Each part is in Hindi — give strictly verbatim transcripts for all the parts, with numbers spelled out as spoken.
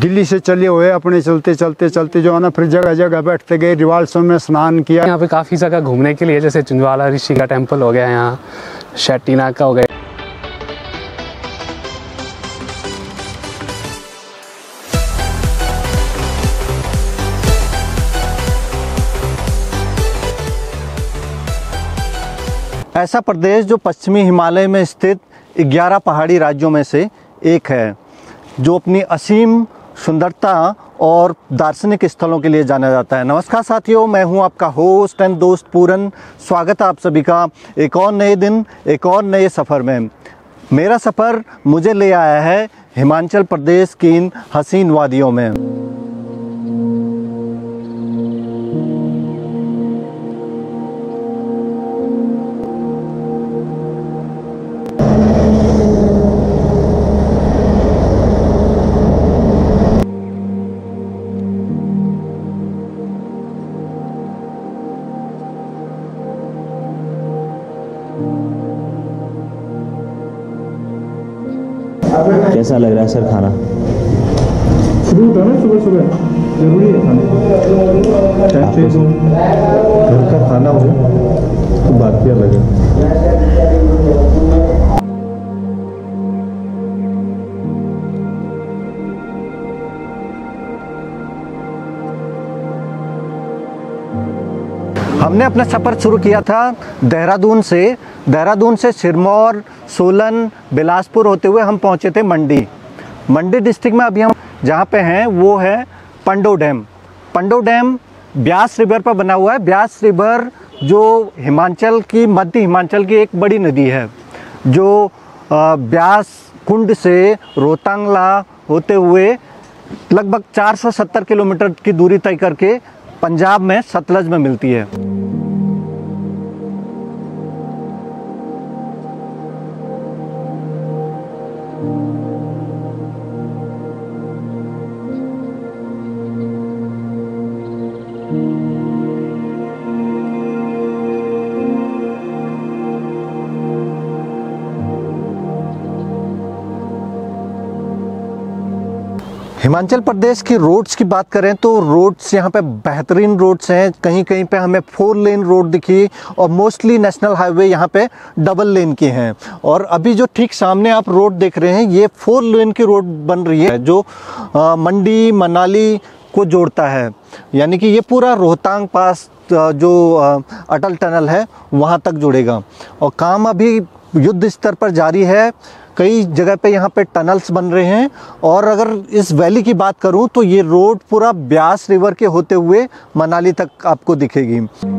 दिल्ली से चले हुए अपने चलते चलते चलते जो है ना, फिर जगह जगह बैठते गए, रिवाल्सों में स्नान किया। यहाँ पे काफ़ी जगह घूमने के लिए, जैसे चिंदवाला ऋषि का टेम्पल हो गया, यहाँ शेट्टीनाका हो गया। ऐसा प्रदेश जो पश्चिमी हिमालय में स्थित ग्यारह पहाड़ी राज्यों में से एक है, जो अपनी असीम सुंदरता और दार्शनिक स्थलों के लिए जाना जाता है। नमस्कार साथियों, मैं हूं आपका होस्ट एंड दोस्त पूरन। स्वागत है आप सभी का एक और नए दिन, एक और नए सफ़र में। मेरा सफ़र मुझे ले आया है हिमाचल प्रदेश की इन हसीन वादियों में। कैसा लग रहा है सर खाना? फ्रूट है ना, सुबह सुबह जरूरी है खाना। घर का खाना हो तो बात भी अलग है। हमने अपना सफ़र शुरू किया था देहरादून से। देहरादून से सिरमौर, सोलन, बिलासपुर होते हुए हम पहुंचे थे मंडी। मंडी डिस्ट्रिक्ट में अभी हम जहां पे हैं वो है Pandoh dam. Pandoh dam Beas river पर बना हुआ है। ब्यास रिवर जो हिमाचल की, मध्य हिमाचल की एक बड़ी नदी है, जो ब्यास कुंड से रोहतांगला होते हुए लगभग चार सौ सत्तर किलोमीटर की दूरी तय करके पंजाब में सतलज में मिलती है। हिमाचल प्रदेश की रोड्स की बात करें तो रोड्स यहाँ पे बेहतरीन रोड्स हैं। कहीं कहीं पे हमें फोर लेन रोड दिखी और मोस्टली नेशनल हाईवे यहाँ पे डबल लेन की हैं। और अभी जो ठीक सामने आप रोड देख रहे हैं, ये फोर लेन की रोड बन रही है, जो आ, मंडी मनाली को जोड़ता है। यानी कि ये पूरा रोहतांग पास जो आ, अटल टनल है वहाँ तक जुड़ेगा। और काम अभी युद्ध स्तर पर जारी है। कई जगह पे यहाँ पे टनल्स बन रहे हैं। और अगर इस वैली की बात करूँ तो ये रोड पूरा ब्यास रिवर के होते हुए मनाली तक आपको दिखेगी।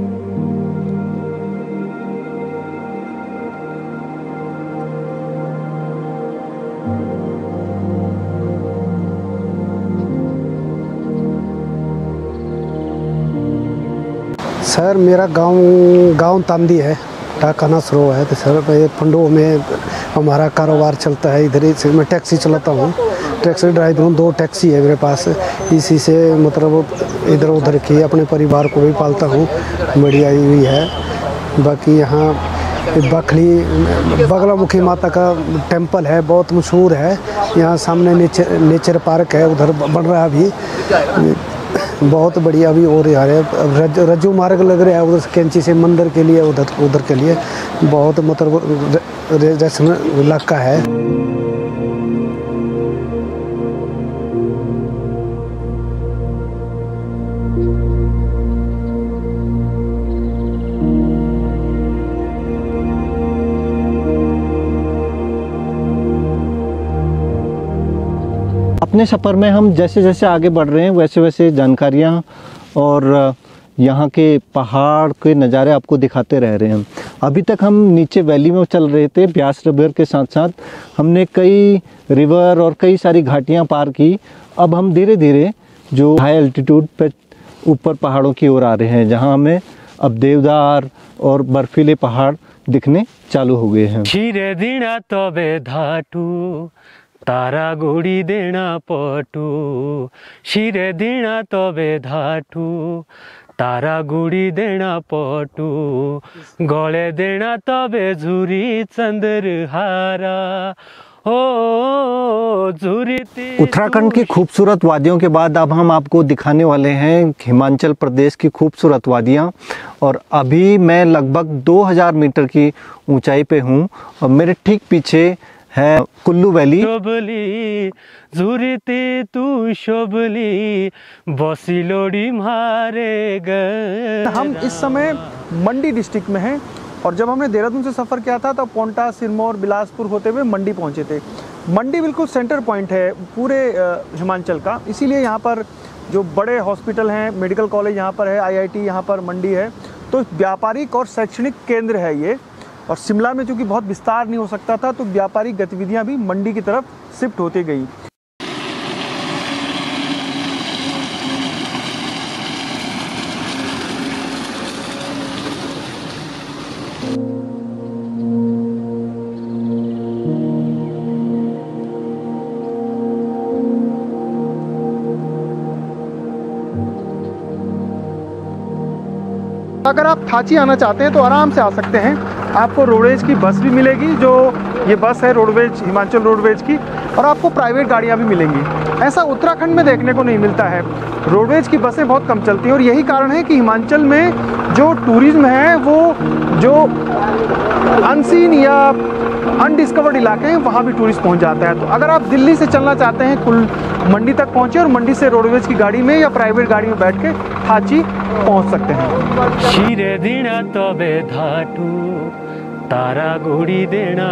सर मेरा गांव गांव तांदी है, टाकाना सरो है। तो सर पंडो में हमारा कारोबार चलता है। इधर से मैं टैक्सी चलाता हूँ, टैक्सी ड्राइवर हूँ। दो टैक्सी है मेरे पास। इसी से मतलब इधर उधर की अपने परिवार को भी पालता हूँ। बढ़िया हुई है। बाकी यहाँ बखली बगलामुखी माता का टेम्पल है, बहुत मशहूर है। यहाँ सामने नेचर नेचर पार्क है, उधर बन रहा है अभी, बहुत बढ़िया भी हो रहा है। रज, रज्जू मार्ग लग रहा है उधर से कैंची से मंदिर के लिए, उधर उधर के लिए बहुत मतलब रेजिडेंशियल इलाका है। अपने सफ़र में हम जैसे जैसे आगे बढ़ रहे हैं वैसे वैसे जानकारियाँ और यहाँ के पहाड़ के नज़ारे आपको दिखाते रह रहे हैं। अभी तक हम नीचे वैली में चल रहे थे। ब्यास रिवर के साथ साथ हमने कई रिवर और कई सारी घाटियाँ पार की। अब हम धीरे धीरे जो हाई एल्टीट्यूड पे ऊपर पहाड़ों की ओर आ रहे हैं, जहाँ हमें अब देवदार और बर्फीले पहाड़ दिखने चालू हो गए हैं। शिरे दिना तबे धाटू तारा गुड़ी देना पटू, शिरे दिना तबे धाटू तारा गुड़ी देना पटू, गले देना तबे झुरी चंद्र हारा, उत्तराखंड की खूबसूरत वादियों के बाद अब हम आपको दिखाने वाले हैं हिमाचल प्रदेश की खूबसूरत वादियां। और अभी मैं लगभग दो हज़ार मीटर की ऊंचाई पे हूं और मेरे ठीक पीछे है कुल्लू वैली। शोभली झुरते तू शोभली बसिलोड़ी मारे गए। हम इस समय मंडी डिस्ट्रिक्ट में हैं और जब हमने देहरादून से सफ़र किया था तो पोंटा, सिरमौर, बिलासपुर होते हुए मंडी पहुंचे थे। मंडी बिल्कुल सेंटर पॉइंट है पूरे हिमाचल का, इसीलिए यहाँ पर जो बड़े हॉस्पिटल हैं, मेडिकल कॉलेज यहाँ पर है, आईआईटी यहाँ पर मंडी है, तो व्यापारिक और शैक्षणिक केंद्र है ये। और शिमला में चूँकि बहुत विस्तार नहीं हो सकता था तो व्यापारिक गतिविधियाँ भी मंडी की तरफ शिफ्ट होती गई। अगर आप थाची आना चाहते हैं तो आराम से आ सकते हैं। आपको रोडवेज की बस भी मिलेगी, जो ये बस है रोडवेज, हिमाचल रोडवेज की, और आपको प्राइवेट गाड़ियां भी मिलेंगी। ऐसा उत्तराखंड में देखने को नहीं मिलता है। रोडवेज की बसें बहुत कम चलती हैं और यही कारण है कि हिमाचल में जो टूरिज्म है वो जो अनसीन या अनडिस्कवर्ड इलाके हैं वहाँ भी टूरिस्ट पहुँच जाता है। तो अगर आप दिल्ली से चलना चाहते हैं कुल मंडी तक पहुँचे और मंडी से रोडवेज की गाड़ी में या प्राइवेट गाड़ी में बैठ के थाची पहुँच सकते हैं। शिरे दिना तबे धाटू तारा गुड़ी देना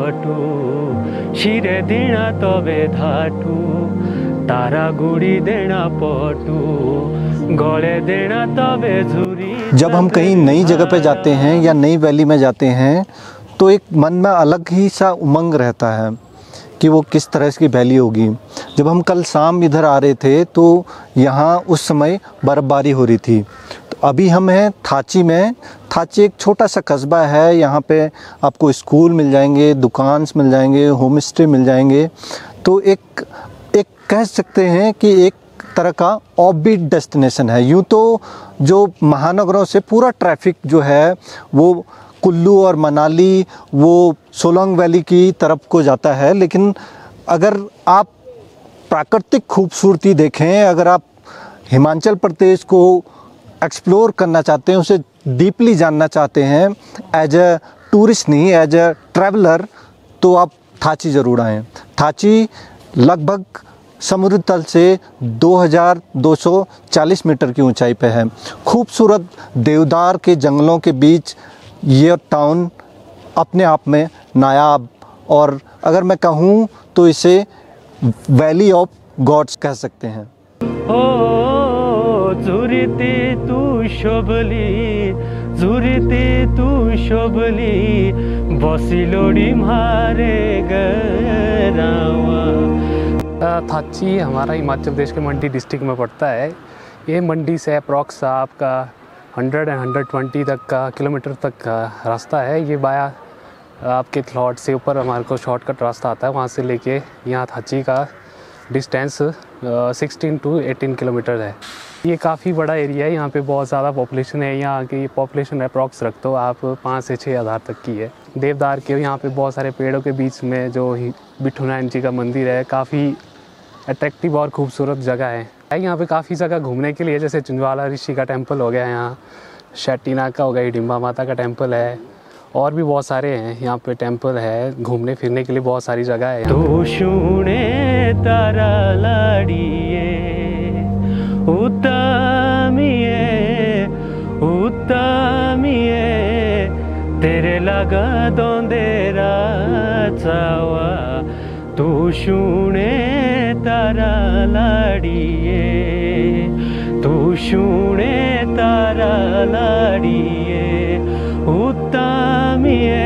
पटू, शिरे दिना तबे धाटू तारा गुड़ी देना पटू, गले देना तबे झुरी। जब हम कहीं नई जगह पे जाते हैं या नई वैली में जाते हैं तो एक मन में अलग ही सा उमंग रहता है कि वो किस तरह की वैली होगी। जब हम कल शाम इधर आ रहे थे तो यहाँ उस समय बर्फ़बारी हो रही थी। तो अभी हम हैं थाची में। थाची एक छोटा सा कस्बा है, यहाँ पे आपको स्कूल मिल जाएंगे, दुकान मिल जाएंगे, होम स्टे मिल जाएंगे। तो एक एक कह सकते हैं कि एक तरह का ऑफबीट डेस्टिनेशन है। यूँ तो जो महानगरों से पूरा ट्रैफिक जो है वो कुल्लू और मनाली, वो सोलोंग वैली की तरफ को जाता है, लेकिन अगर आप प्राकृतिक खूबसूरती देखें, अगर आप हिमाचल प्रदेश को एक्सप्लोर करना चाहते हैं, उसे डीपली जानना चाहते हैं एज अ टूरिस्ट नहीं एज अ ट्रैवलर, तो आप थाची ज़रूर आएँ। थाची लगभग समुद्र तल से दो हज़ार दो सौ चालीस मीटर की ऊंचाई पे है। खूबसूरत देवदार के जंगलों के बीच ये टाउन अपने आप में नायाब, और अगर मैं कहूँ तो इसे वैली ऑफ गॉड्स कह सकते हैं। ओ झुरते तू शोभली झुरते तू शोभली बसिलोड़ी मारे गरावा। थाची हमारा हिमाचल प्रदेश के मंडी डिस्ट्रिक्ट में पड़ता है। ये मंडी से अप्रॉक्स आपका हंड्रेड एंड हंड्रेड ट्वेंटी तक का किलोमीटर तक का रास्ता है। ये बाया आपके थलौट से ऊपर हमारे को शॉर्टकट रास्ता आता है, वहाँ से लेके यहाँ थाची का distance sixteen to eighteen kilometre है। ये काफ़ी बड़ा एरिया है, यहाँ पे बहुत ज़्यादा पॉपुलेशन है। यहाँ की पॉपुलेशन अप्रॉक्स रख दो आप पाँच से छः हज़ार तक की है। देवदार के यहाँ पे बहुत सारे पेड़ों के बीच में जो बिट्ठू नारायण जी का मंदिर है, काफ़ी अट्रैक्टिव और खूबसूरत जगह है। यहाँ पे काफ़ी जगह घूमने के लिए, जैसे चिंजवाला ऋषि का टेम्पल हो गया, यहाँ शैटीना का हो गया, हिडिंबा माता का टेम्पल है, और भी बहुत सारे हैं यहाँ पे टेम्पल है। घूमने फिरने के लिए बहुत सारी जगह है। तो शुने तारा लाड़िए उतामिए उतामिए तेरे लगा दोंदेरा चावा। तू शुने तारा लाड़िए तू शुने तारा लाड़िए उतामिए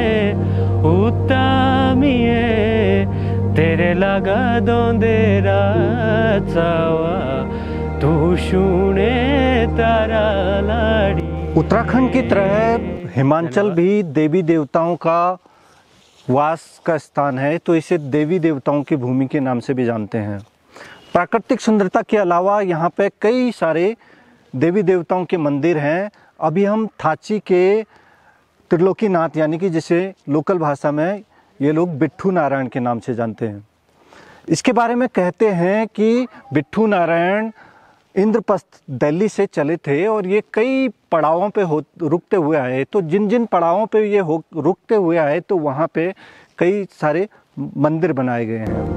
उतामिए तेरे लगा दोंदेरा चावा। तू शुने तारा लाड़ी। उत्तराखंड की तरह हिमाचल भी देवी देवताओं का वास का स्थान है, तो इसे देवी देवताओं की भूमि के नाम से भी जानते हैं। प्राकृतिक सुंदरता के अलावा यहाँ पे कई सारे देवी देवताओं के मंदिर हैं। अभी हम थाची के त्रिलोकीनाथ यानी कि जिसे लोकल भाषा में ये लोग बिट्ठू नारायण के नाम से जानते हैं। इसके बारे में कहते हैं कि बिट्ठू नारायण इंद्रप्रस्थ दिल्ली से चले थे और ये कई पड़ावों पे हो रुकते हुए आए। तो जिन जिन पड़ावों पे ये हो रुकते हुए आए तो वहाँ पे कई सारे मंदिर बनाए गए हैं।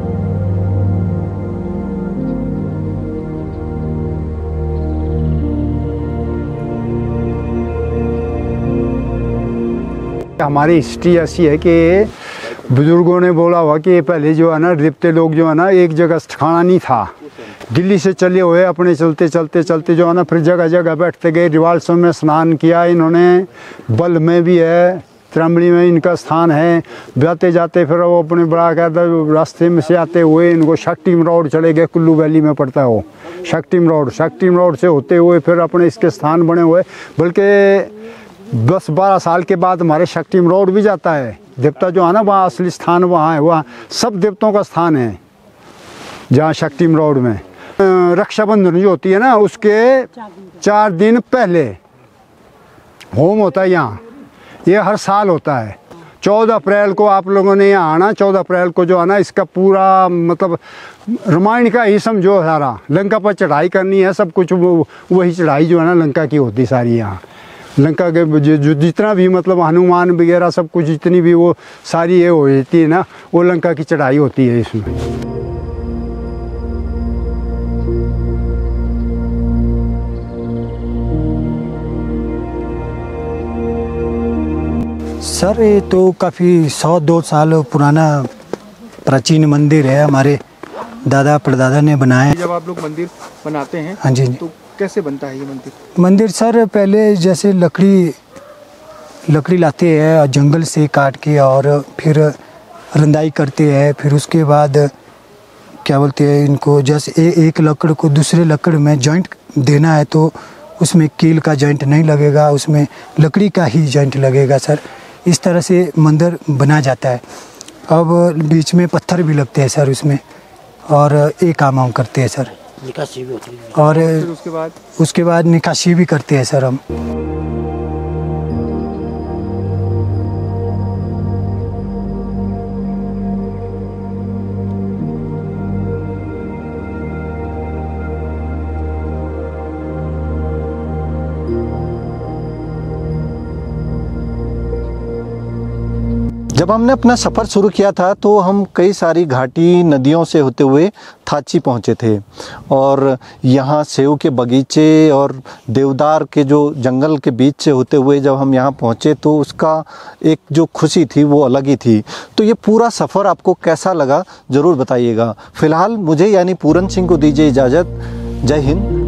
हमारी हिस्ट्री ऐसी है कि बुजुर्गों ने बोला हुआ कि पहले जो है ना रिपते लोग जो है ना एक जगह ठिकाना नहीं था, दिल्ली से चले हुए अपने चलते चलते चलते जो है ना फिर जगह जगह बैठते गए। रिवाल्सों में स्नान किया इन्होंने, बल में भी है, त्रमणी में इनका स्थान है। जाते जाते फिर वो अपने बड़ा कहता रास्ते में से आते हुए इनको शक्तिम रोड चले गए, कुल्लू वैली में पड़ता है वो शक्तिम रोड। शक्तिम रोड से होते हुए फिर अपने इसके स्थान बने हुए, बल्कि दस बारह साल के बाद हमारे शक्तिम रोड भी जाता है। देवता जो है ना वहाँ असली स्थान वहाँ है, वहाँ सब देवताओं का स्थान है जहाँ शक्तिम रोड में। रक्षाबंधन जो होती है ना उसके चार दिन पहले होम होता है यहाँ, ये हर साल होता है। चौदह अप्रैल को आप लोगों ने यहाँ आना। चौदह अप्रैल को जो है ना इसका पूरा मतलब रामायण का ही समझो सारा, लंका पर चढ़ाई करनी है सब कुछ, वो वही चढ़ाई जो है ना लंका की होती सारी। यहाँ लंका के जो, जो जितना भी मतलब हनुमान वगैरह सब कुछ जितनी भी वो सारी ये हो जाती है ना, वो लंका की चढ़ाई होती है इसमें। सर ये तो काफ़ी सौ दो साल पुराना प्राचीन मंदिर है, हमारे दादा परदादा ने बनाया। जब आप लोग मंदिर बनाते हैं हाँ जी, तो कैसे बनता है ये मंदिर? मंदिर सर पहले जैसे लकड़ी लकड़ी लाते हैं जंगल से काट के और फिर रंदाई करते हैं, फिर उसके बाद क्या बोलते हैं इनको, जैसे ए, एक लकड़ को दूसरे लकड़ में जॉइंट देना है तो उसमें कील का जॉइंट नहीं लगेगा, उसमें लकड़ी का ही जॉइंट लगेगा सर। इस तरह से मंदिर बना जाता है। अब बीच में पत्थर भी लगते हैं सर उसमें, और एक काम हम करते हैं सर, निकासी भी होती है, और फिर उसके बाद उसके बाद निकासी भी करते हैं सर हम। जब हमने अपना सफ़र शुरू किया था तो हम कई सारी घाटी नदियों से होते हुए थाची पहुँचे थे, और यहाँ सेव के बगीचे और देवदार के जो जंगल के बीच से होते हुए जब हम यहाँ पहुँचे तो उसका एक जो खुशी थी वो अलग ही थी। तो ये पूरा सफ़र आपको कैसा लगा ज़रूर बताइएगा। फ़िलहाल मुझे यानी पूरन सिंह को दीजिए इजाज़त। जय हिंद।